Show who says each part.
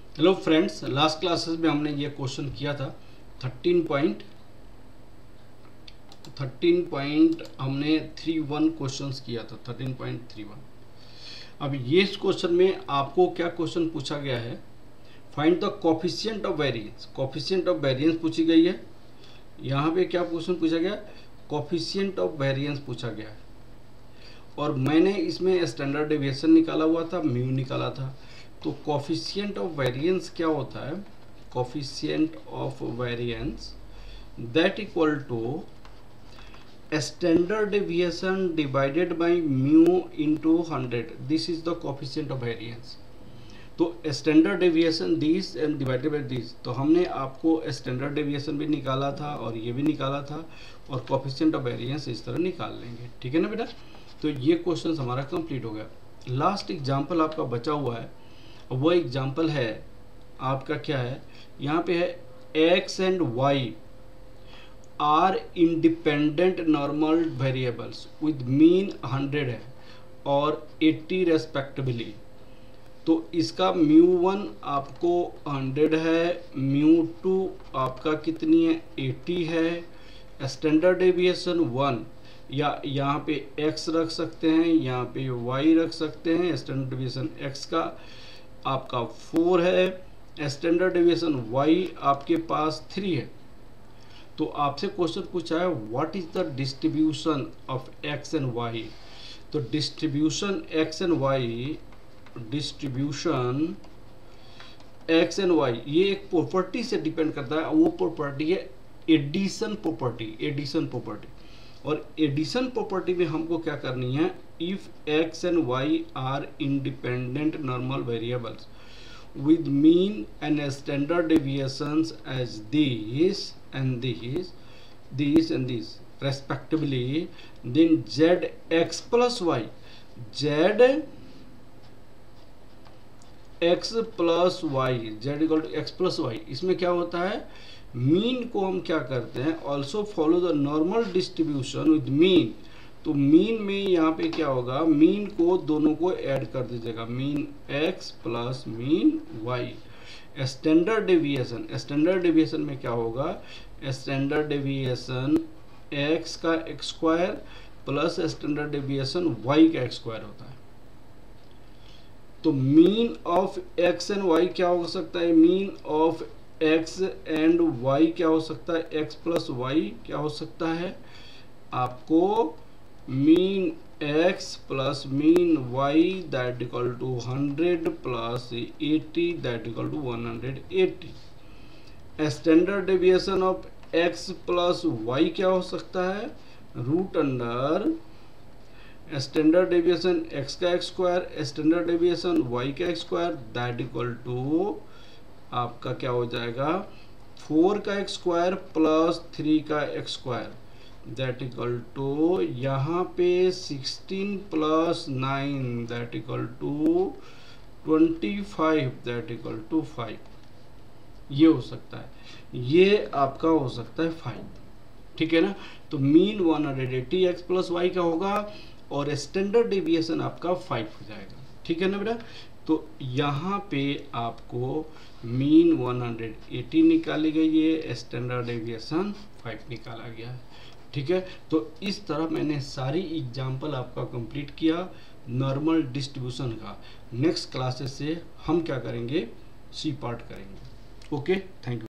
Speaker 1: Hello friends, last classes में हमने ये क्वेश्चन किया था 13 पॉइंट हमने 31 क्वेश्चंस किया था 13.31। अब ये इस क्वेश्चन में आपको क्या क्वेश्चन पूछा गया है, find the coefficient of variance. Coefficient of variance पूछी गई है। यहाँ पे क्या क्वेश्चन पूछा गया, कोफिशिएंट ऑफ वेरिएंस पूछा गया है। और मैंने इसमें स्टैंडर्ड डेविएशन निकाला हुआ था, म्यू निकाला था। तो कोफिशिएंट ऑफ वेरिएंस क्या होता है, coefficient of variance that equal to standard deviation divided by mu into 100। This is the coefficient of variance. तो standard deviation this and divided by this, तो हमने आपको स्टैंडर्ड डेविएशन भी निकाला था और ये भी निकाला था, और कोफिशिएंट ऑफ वेरिएंस इस तरह निकाल लेंगे। ठीक है ना बेटा। तो ये क्वेश्चन हमारा कंप्लीट हो गया। लास्ट एग्जाम्पल आपका बचा हुआ है, वो एग्जाम्पल है आपका क्या है, यहाँ पे है x and y are independent normal variables with mean 100 है और 80 रेस्पेक्टिवली। तो इसका μ1 आपको 100 है, μ2 आपका कितनी है 80 है, स्टैंडर्ड डेविएशन 1 या यहाँ पे x रख सकते हैं, यहाँ पे y रख सकते हैं। स्टैंडर्ड डेविएशन x का आपका 4 है, स्टैंडर्ड डेविएशन y आपके पास 3 है। तो आपसे क्वेश्चन पूछा है what is the distribution of x and y। तो distribution x and y, distribution x and y ये एक प्रॉपर्टी से डिपेंड करता है। वो प्रॉपर्टी है एडिशन प्रॉपर्टी, एडिशन प्रॉपर्टी। और एडिशन प्रॉपर्टी में हमको क्या करनी है, if x and y are independent normal variables with mean and standard deviations as these and these respectively, then zx plus y, z x plus y, z equal to x plus y, इसमें क्या होता है, mean को हम क्या करते हैं, also follow the normal distribution with mean. तो मीन में यहाँ पे क्या होगा, मीन को दोनों को ऐड कर दीजिएगा, mean x plus mean y। Standard deviation, standard deviation में क्या होगा, स्टैंडर्ड डेविएशन x का x square plus standard deviation y का x स्क्वायर होता है। तो mean of x and y क्या हो सकता है, mean of x and y क्या हो सकता है, x प्लस y क्या हो सकता है, आपको mean x plus mean y that equal to 100 plus 80 that equal to 180। Standard deviation of x plus y क्या हो सकता है, root under standard deviation x का x square standard deviation y का x square that equal to आपका क्या हो जाएगा, 4 का x स्क्वायर प्लस 3 का x square that equal to यहाँ पे 16 plus 9 that equal to 25 that equal to 5। ये हो सकता है, ये आपका हो सकता है 5। ठीक है ना। तो मीन 180 x प्लस y का होगा और स्टैंडर्ड डेविएशन आपका 5 हो जाएगा। ठीक है ना बेटा। तो यहाँ पे आपको मीन 180 निकाली गई है, स्टैंडर्ड डेविएशन 5 निकाला गया है। ठीक है। तो इस तरह मैंने सारी एग्जाम्पल आपका कंप्लीट किया नॉर्मल डिस्ट्रीब्यूशन का। नेक्स्ट क्लासेस से हम क्या करेंगे, सी पार्ट करेंगे। Okay, thank you.